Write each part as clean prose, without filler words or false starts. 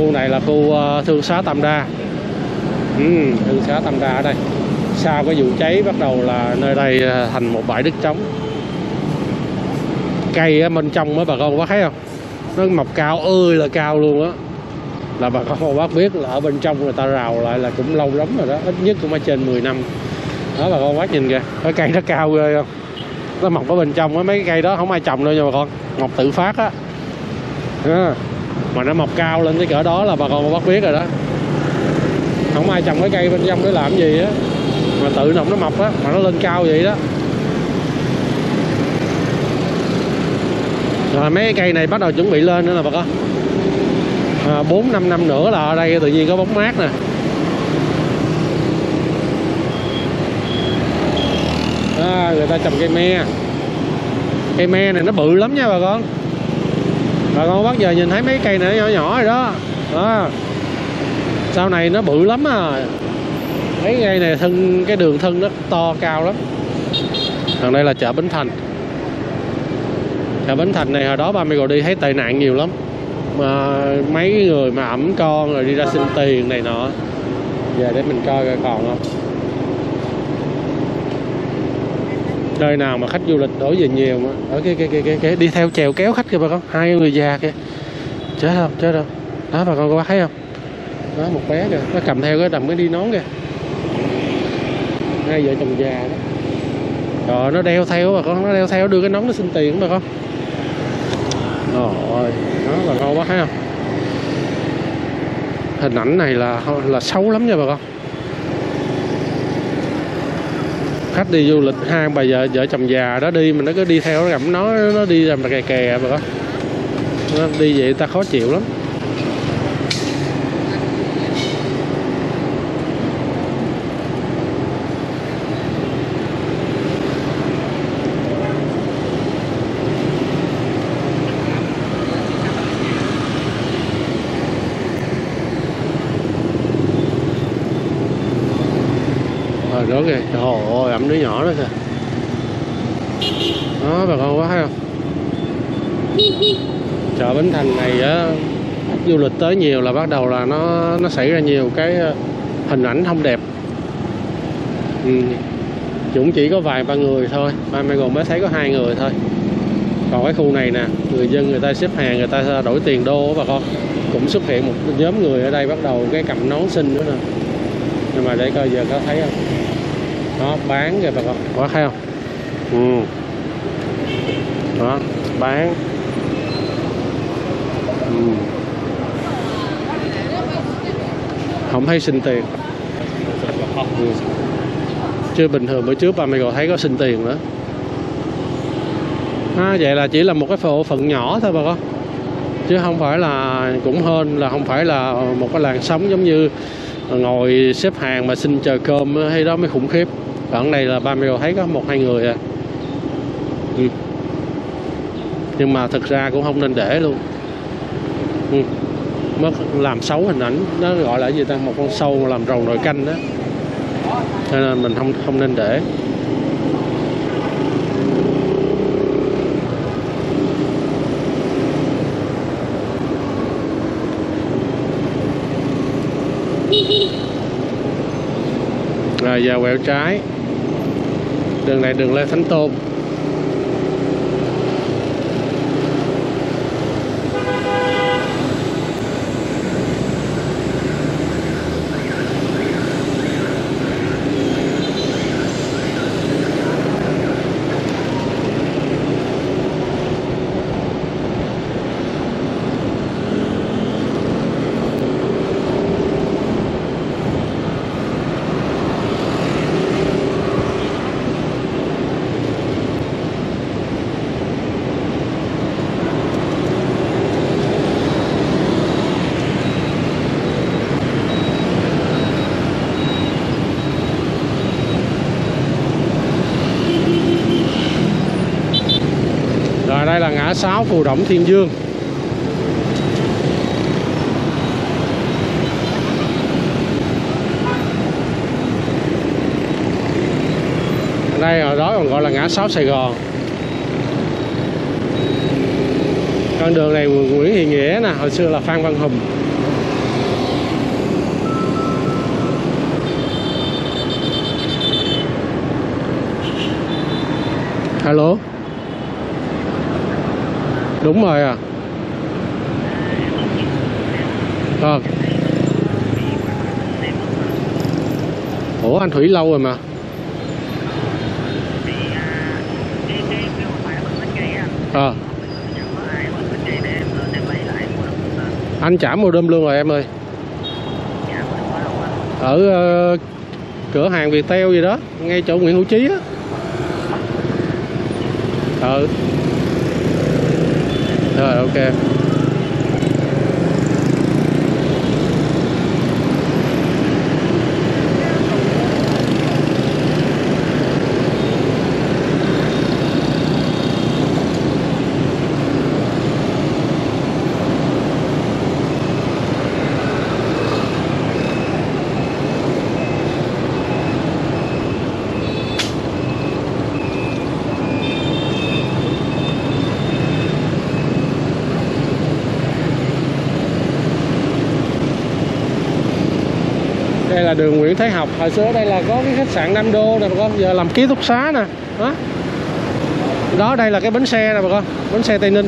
Khu này là khu thương xá Tam Đa. Thương xá Tam Đa ở đây. Sau cái vụ cháy bắt đầu là nơi đây thành một bãi đất trống. Cây ở bên trong á bà con bác thấy không? Nó mọc cao ơi là cao luôn á. Là bà con bác biết là ở bên trong người ta rào lại là cũng lâu lắm rồi đó, ít nhất cũng ở trên 10 năm. Đó bà con bác nhìn kìa, cái cây nó cao ghê không? Nó mọc ở bên trong á, mấy cái cây đó không ai trồng đâu nha bà con, mọc tự phát á. Mà nó mọc cao lên cái cỡ đó là bà con bác biết rồi đó. Không ai trồng cái cây bên trong để làm gì á, mà tự động nó mọc á, mà nó lên cao vậy đó. Rồi mấy cái cây này bắt đầu chuẩn bị lên nữa là bà con. 4-5 năm nữa là ở đây tự nhiên có bóng mát nè. Người ta trồng cây me. Cây me này nó bự lắm nha bà con. Bà con bắt giờ nhìn thấy mấy cây này nó nhỏ nhỏ rồi đó. Sau này nó bự lắm à. Mấy cây này thân, cái đường thân nó to cao lắm. Còn đây là chợ Bến Thành. Chợ Bến Thành này hồi đó ba mẹ gọi đi thấy tệ nạn nhiều lắm. Mà mấy người mà ẵm con rồi đi ra xin tiền này nọ. Giờ để mình coi coi còn không. Nơi nào mà khách du lịch đổ về nhiều mà. Ở cái đi theo chèo kéo khách kìa bà con. Hai người già kìa. Chết không? Đó bà con có thấy không? Đó một bé kìa, nó cầm theo cái đầm cái đi nón kìa. Hai vợ chồng già đó. Rồi nó đeo theo bà con, nó đeo theo đưa cái nón nó xin tiền bà con. Rồi, đó bà con có thấy không? Hình ảnh này là xấu lắm nha bà con. Khách đi du lịch hai bà vợ chồng già đó đi mà nó cứ đi theo nó gặm nó đi làm kè kè bà con. Nó đi vậy ta khó chịu lắm. Đó kìa, trời ơi ẩm đứa nhỏ đó kìa. Đó bà con có thấy không? Chợ Bến Thành này á, du lịch tới nhiều là bắt đầu là nó xảy ra nhiều cái hình ảnh không đẹp. Cũng chỉ có vài ba người thôi, ba mẹ còn mới thấy có 2 người thôi. Còn cái khu này nè, người dân người ta xếp hàng, người ta đổi tiền đô bà con. Cũng xuất hiện một nhóm người ở đây bắt đầu cái cầm nón xin nữa nè. Nhưng mà để coi giờ có thấy không? Đó bán kìa bà con, có thấy không? Đó bán. Không thấy xin tiền. Chứ bình thường bữa trước ba mẹ còn thấy có xin tiền nữa. Vậy là chỉ là một cái bộ phận nhỏ thôi bà con, chứ không phải là, cũng hơn là không phải là một cái làn sóng giống như ngồi xếp hàng mà xin chờ cơm hay đó mới khủng khiếp. Còn này là ba mẹ còn thấy có 1-2 người à. Nhưng mà thực ra cũng không nên để luôn. Mất làm xấu hình ảnh. Nó gọi là gì ta, một con sâu mà làm rầu nồi canh đó. Cho nên mình không nên để. Rồi giờ quẹo trái. Đường này đường Lê Thánh Tôn. Đây là ngã 6 Phù Động Thiên Dương. Đây hồi đó còn gọi là ngã 6 Sài Gòn. Con đường này Nguyễn Hiền Nghĩa nè, hồi xưa là Phan Văn Hùng. Alo. Đúng rồi à. Ủa anh Thủy lâu rồi mà. Anh trả mua đơm luôn rồi em ơi. Ở cửa hàng Viettel gì đó, ngay chỗ Nguyễn Hữu Chí á. Rồi ok. Đây là đường Nguyễn Thái Học. Hồi xưa đây là có cái khách sạn Nam Đô nè bà con, giờ làm ký túc xá nè. Đó đây là cái bến xe nè bà con, bến xe Tây Ninh.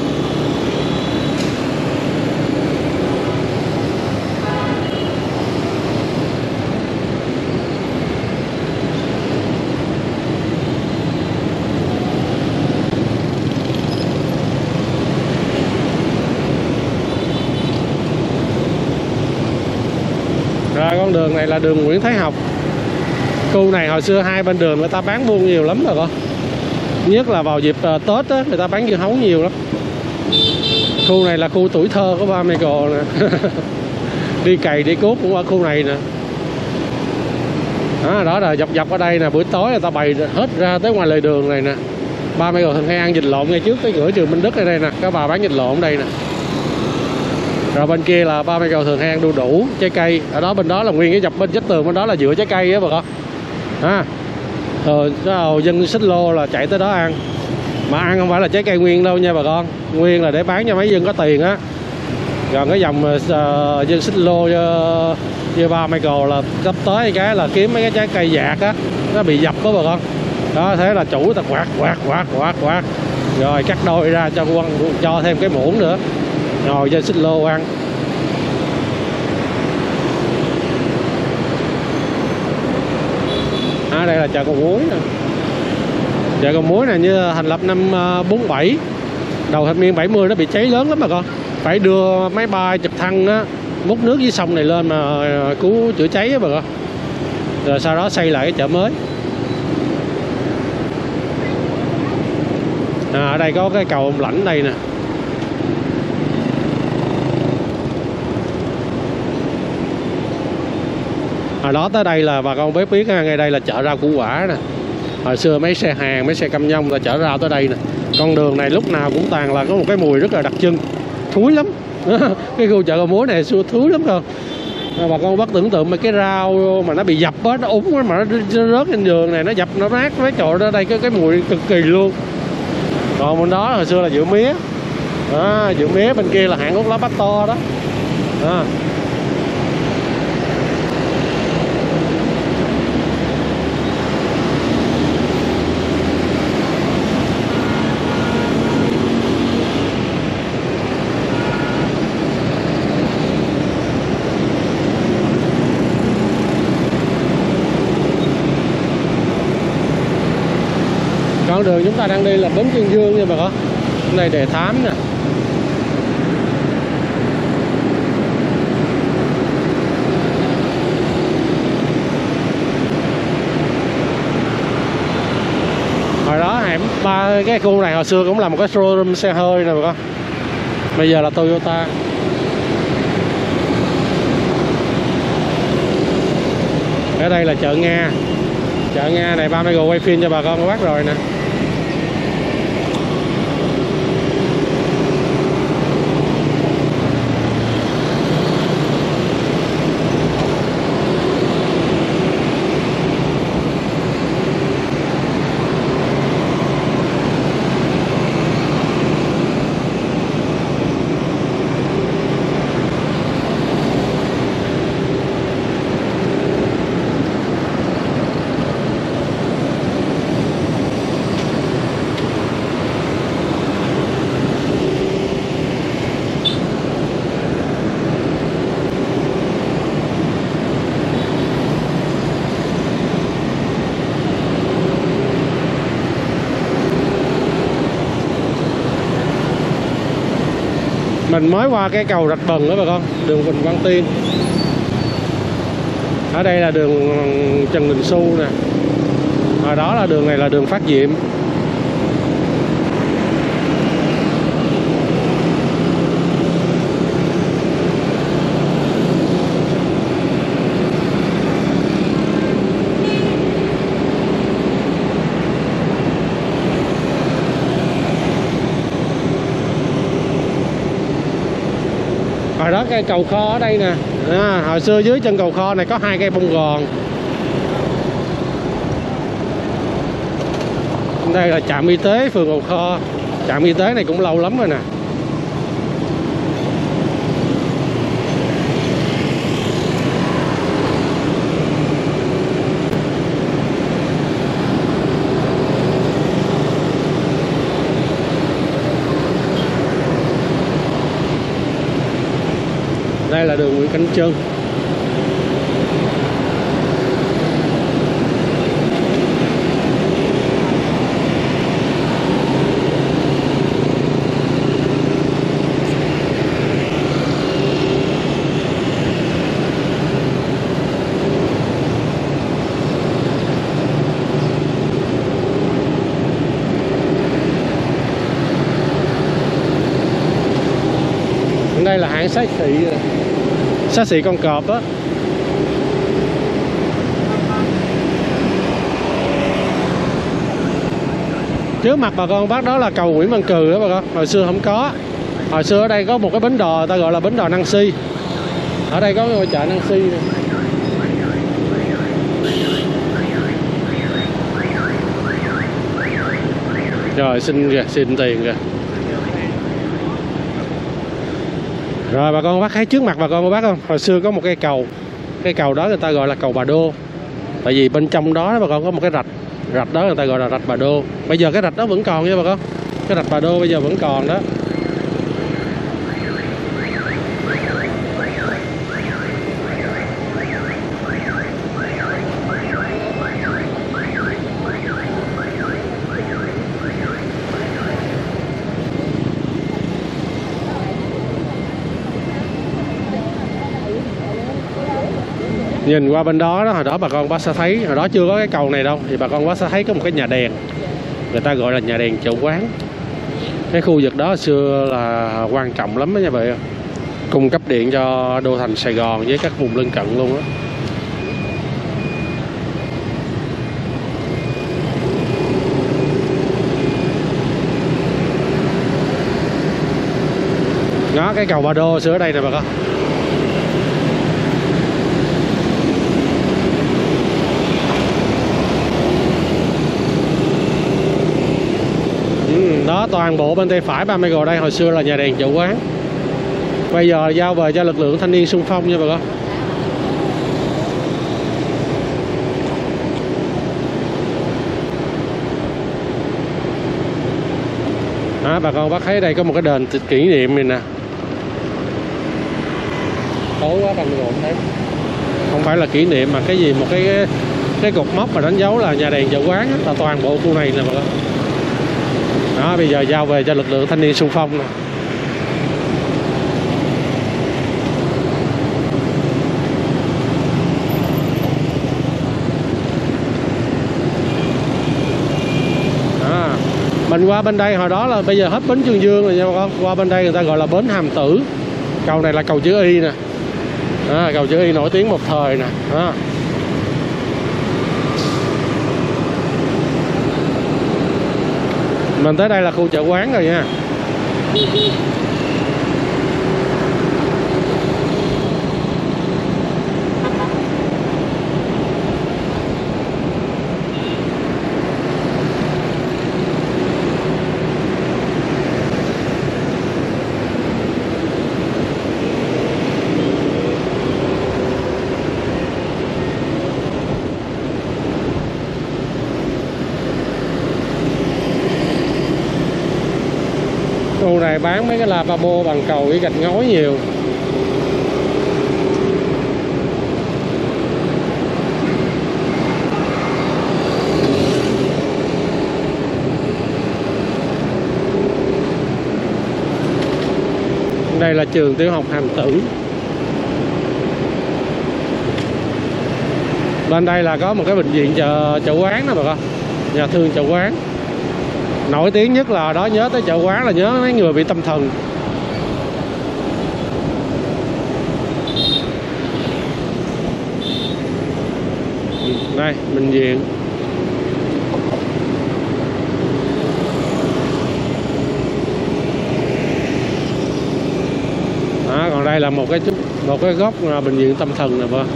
Rồi con đường này là đường Nguyễn Thái Học. Khu này hồi xưa hai bên đường người ta bán buôn nhiều lắm rồi con. Nhất là vào dịp Tết á, người ta bán dưa hấu nhiều lắm. Khu này là khu tuổi thơ của ba Michael nè. Đi cày đi cuốc cũng ở khu này nè. Đó là dọc ở đây nè, buổi tối người ta bày hết ra tới ngoài lề đường này nè. Ba Michael thường hay ăn vịt lộn ngay trước cái cửa trường Minh Đức ở đây nè. Các bà bán vịt lộn ở đây nè. Rồi bên kia là ba Michael thường hay ăn đu đủ, trái cây. Ở đó bên đó là nguyên cái dọc bên vách tường bên đó là dựa trái cây á bà con. Rồi dân xích lô là chạy tới đó ăn. Mà ăn không phải là trái cây nguyên đâu nha bà con. Nguyên là để bán cho mấy dân có tiền á. Còn cái dòng dân xích lô như ba Michael là sắp tới cái là kiếm mấy cái trái cây dạt á, nó bị dập đó bà con. Đó thế là chủ ta quạt. Rồi cắt đôi ra cho quân, cho thêm cái muỗng nữa. Rồi dân xích lô ăn. Đây là chợ Cầu Muối nè. Chợ Cầu Muối này như thành lập năm 47. Đầu thập niên 70 nó bị cháy lớn lắm bà con. Phải đưa máy bay trực thăng á, múc nước dưới sông này lên mà cứu chữa cháy á bà con. Rồi sau đó xây lại cái chợ mới. Ở đây có cái cầu Ông Lãnh đây nè. Hồi đó tới đây là bà con biết ngay đây là chợ rau củ quả nè. Hồi xưa mấy xe hàng, mấy xe cam nhông là chở rau tới đây nè. Con đường này lúc nào cũng toàn là có một cái mùi rất là đặc trưng, thúi lắm. Cái khu chợ Cầu Muối này xưa thúi lắm cơ. Bà con bắt tưởng tượng mấy cái rau mà nó bị dập á, nó úng á, mà nó rớt trên giường này, nó dập nó rác mấy chỗ đó, đây cái mùi cực kỳ luôn. Còn bên đó hồi xưa là dựa mía. Dựa mía, bên kia là hạng út lá bát to đó. Con đường chúng ta đang đi là Bến Chương Dương nha bà con. Đây Đề Thám nè. Hồi đó cái khu này hồi xưa cũng là một cái showroom xe hơi nè bà con. Bây giờ là Toyota. Ở đây là chợ Nga. Chợ Nga này ba Michael quay phim cho bà con có bác rồi nè. Mình mới qua cái cầu Rạch Bần đó bà con, đường Huỳnh Văn Tiên. Ở đây là đường Trần Đình Xu nè. Ở đó là đường này là đường Phát Diệm. Hồi đó cái cầu kho ở đây nè, hồi xưa dưới chân cầu kho này có 2 cây bông gòn. Đây là trạm y tế phường Cầu Kho. Trạm y tế này cũng lâu lắm rồi nè. Đây là đường Nguyễn Cảnh Trân. Đây là hãng xá xị con cọp á. Trước mặt bà con bác đó là cầu Nguyễn Văn Cừ đó bà con. Hồi xưa không có. Hồi xưa ở đây có một cái bến đò ta gọi là bến đò Năng Si. Ở đây có ngôi chợ Năng Si này. Rồi xin tiền kìa. Rồi bà con bác thấy trước mặt bà con bác không? Hồi xưa có một cây cầu. Cái cầu đó người ta gọi là cầu Bà Đô. Tại vì bên trong đó bà con có một cái rạch. Rạch đó người ta gọi là rạch Bà Đô. Bây giờ cái rạch đó vẫn còn nha bà con. Cái rạch Bà Đô bây giờ vẫn còn đó. Nhìn qua bên đó, hồi đó bà con bác sẽ thấy, hồi đó chưa có cái cầu này đâu, thì bà con bác sẽ thấy có một cái nhà đèn, người ta gọi là nhà đèn Chợ Quán. Cái khu vực đó hồi xưa là quan trọng lắm đó nha bà ơi, cung cấp điện cho đô thành Sài Gòn với các vùng lân cận luôn á. Đó, cái cầu Bà Đô xưa ở đây nè bà con. Đó, toàn bộ bên tay phải 30 đây hồi xưa là nhà đèn Chợ Quán. Bây giờ giao về cho lực lượng thanh niên xung phong nha bà con. Đó, bà con bác thấy đây có một cái đền kỷ niệm này nè. Tối quá bằng rộn đấy. Không phải là kỷ niệm mà cái gì, một cái cột mốc mà đánh dấu là nhà đèn Chợ Quán á, là toàn bộ khu này nè bà con. Đó, bây giờ giao về cho lực lượng thanh niên xung phong nè. Đó. Mình qua bên đây hồi đó là bây giờ hết bến Chương Dương rồi nha bà con. Qua bên đây người ta gọi là bến Hàm Tử. Cầu này là cầu chữ Y nè. Đó, cầu chữ Y nổi tiếng một thời nè. Đó. Mình tới đây là khu Chợ Quán rồi nha. Khu này bán mấy cái lavabo bằng cầu với gạch ngói nhiều. Đây trường tiểu học Hàm Tử. Bên đây là có một cái bệnh viện chợ quán đó bà con, nhà thương chợ quán. Nổi tiếng nhất là đó, nhớ tới chợ quán là nhớ mấy người bị tâm thần. Đây, bệnh viện. Đó, còn đây là một cái góc bệnh viện tâm thần nè bà.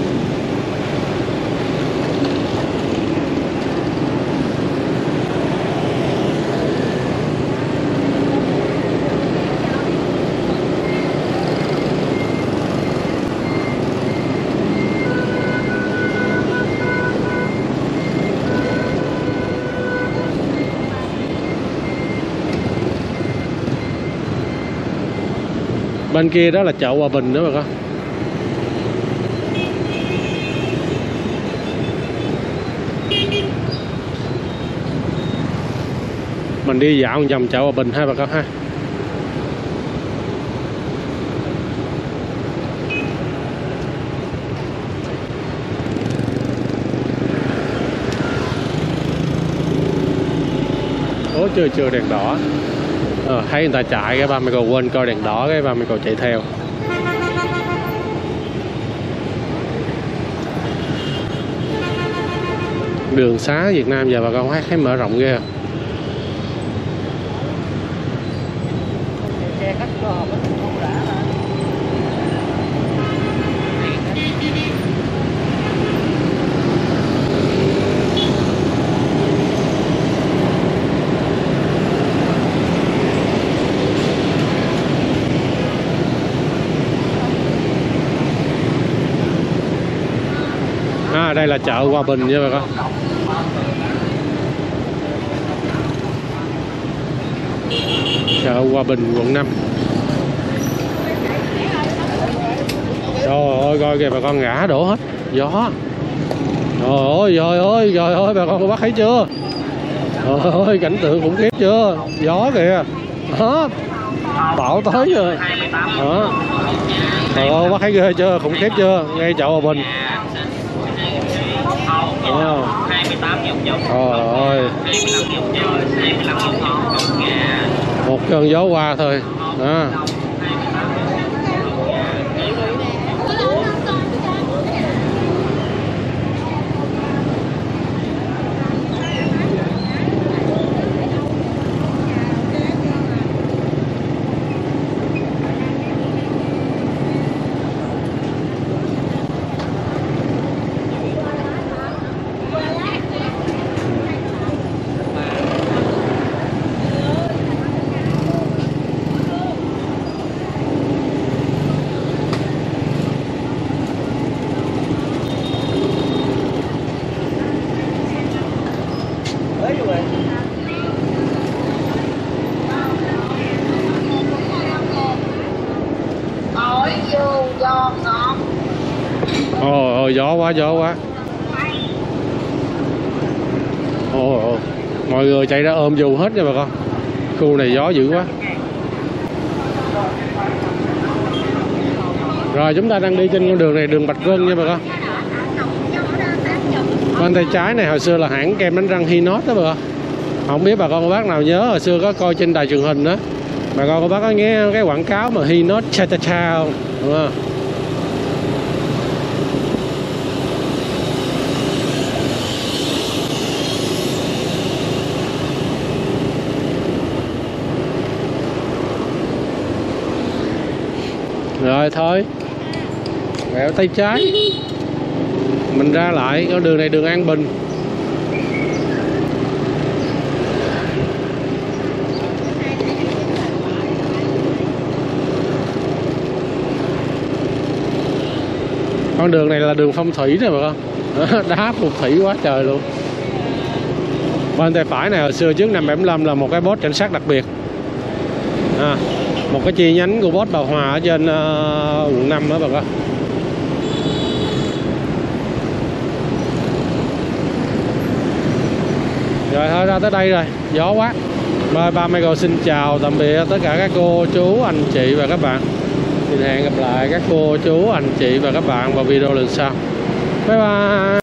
Bên kia đó là chợ Hòa Bình nữa bà con. Mình đi dạo một vòng chợ Hòa Bình ha bà con ha. Ố chưa đèn đỏ. Thấy người ta chạy cái ba mày còn quên coi đèn đỏ, cái ba mày còn chạy theo. Đường xá Việt Nam giờ bà con thấy mở rộng ghê. Đây là chợ Hòa Bình nha bà con. Chợ Hòa Bình quận 5. Trời ơi coi kìa bà con, ngã đổ hết gió. Trời ơi bà con có bắt thấy chưa? Trời ơi cảnh tượng khủng khiếp chưa? Gió kìa. Đó. Bão tới rồi. Đó. Trời ơi bắt thấy ghê chưa? Khủng khiếp chưa? Ngay chợ Hòa Bình. Wow. 28 ơi. Một cơn gió qua thôi. Đó. Ôi gió quá. Ôi mọi người chạy ra ôm dù hết nha bà con. Khu này gió dữ quá. Rồi chúng ta đang đi trên con đường này, đường Bạch Vân nha bà con. Bên tay trái này hồi xưa là hãng kem đánh răng Hinot đó bà con. Không biết bà con cô bác nào nhớ hồi xưa có coi trên đài truyền hình đó, bà con cô bác có nghe cái quảng cáo mà Hinot cha cha cha không? Đúng không? Rồi thôi, quẹo tay trái mình ra lại con đường này, đường An Bình. Con đường này là đường phong thủy nè bà con. Đá phù thủy quá trời luôn. Bên tay phải này hồi xưa trước năm 75 là một cái post cảnh sát đặc biệt. Một cái chi nhánh của post Bà Hòa ở trên quận 5 đó bà con. Rồi thôi ra tới đây rồi, gió quá. Bye ba Michael xin chào tạm biệt tất cả các cô chú anh chị và các bạn. Xin hẹn gặp lại các cô chú anh chị và các bạn vào video lần sau. Bye bye.